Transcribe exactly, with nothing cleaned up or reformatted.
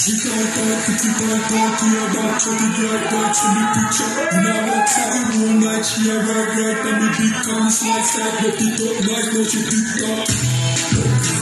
You can't talk, pretty can't talk to your back, shut the girl right from the picture. You know what's happening, one night she a right right on the big cam, slide side, left it up, nice, now she tick tock.